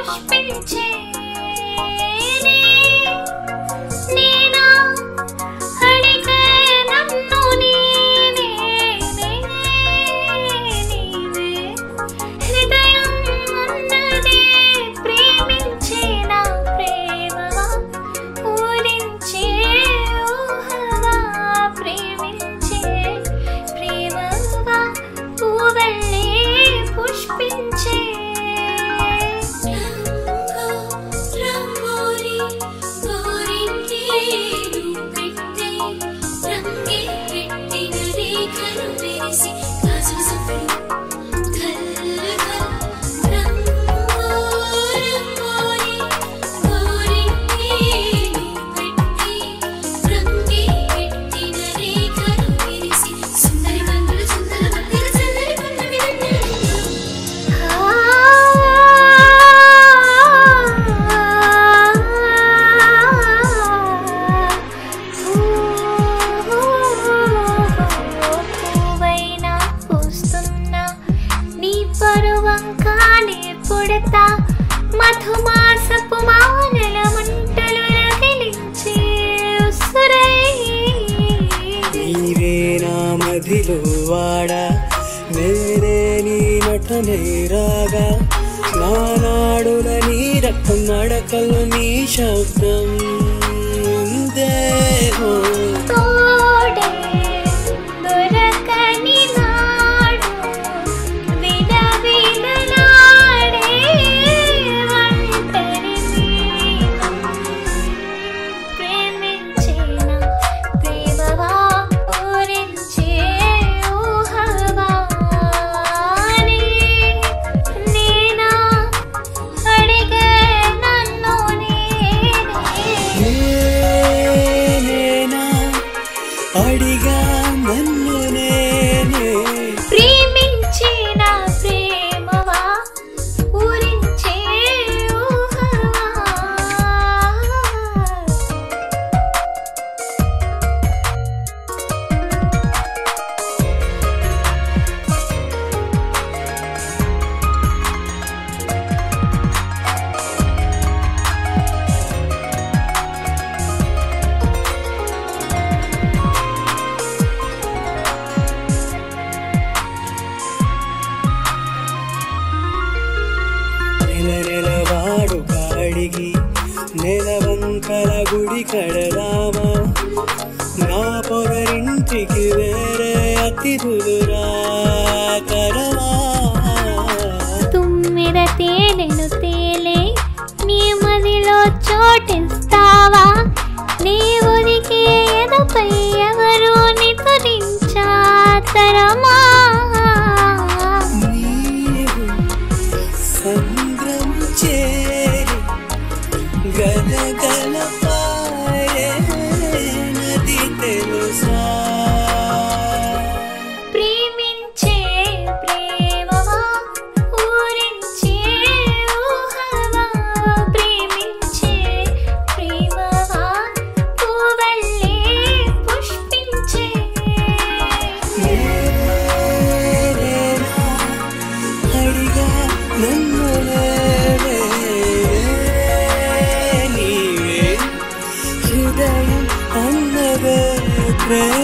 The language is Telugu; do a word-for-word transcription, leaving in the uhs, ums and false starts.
పుష్పించే నేనా అడిగే నన్ను నీనే నీవే హృదయం అన్నదే ప్రేమించే నా ప్రేమవా ఊరించే ఊహవా ప్రేమించే ప్రేమవా పూవల్లే పుష్పించే మధుమాసపు మానల మంటలు రగిలించే ఉసురై నీవే నా మదిలో వాడా నేనే నీ నటనే రాగా నానాడుల నీ రక్తం నడకలు నీ శబ్దం ఉందేమో తోడే దొరకని నాడు విలవిలలాడే ఒంటరి ప్రేమించేనా ప్రేమవా ఊరించే ఊహవా నేనా అడిగే నన్ను నేనా అడిగా నన్ను నేనే ప్రేమించిన ప్రేమవా ఊరించే ఊహవా నెల నెలవాడు కాడిగి నెలవంకల గుడి కడదామా నా పొగరింటికి వేరే అతిథులురా కరవా తుమ్మిద తేనెను తేలే నీ మదిలో చోటిస్తావా నీ ఉనికి ఎదపై ఎవరు నితురించాతరమా నీవు సంద్రం చేరి గలగల పారే నది తెలుసా ప్రేమించే ప్రేమవా ఊరించే ఊహవా ప్రేమించే ప్రేమవా పూవల్లే పుష్పించే నేనా అడిగా నన్ను నేనే నీవే హృదయం అన్నదే ప్రేమ